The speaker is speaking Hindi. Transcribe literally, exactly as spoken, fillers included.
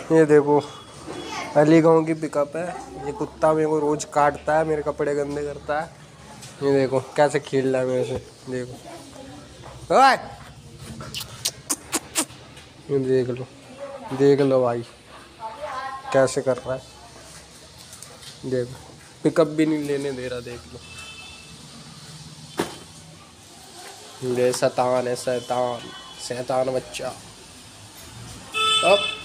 ये देखो अली गाँव की पिकअप है। ये कुत्ता मेरे को रोज काटता है, मेरे कपड़े गंदे करता है। ये देखो कैसे खेल रहा है मेरे से, देखो। ओए ये देख लो, देख लो भाई कैसे कर रहा है। देखो पिकअप भी नहीं लेने दे रहा, देख लो। ये शैतान है, शैतान, शैतान बच्चा। अब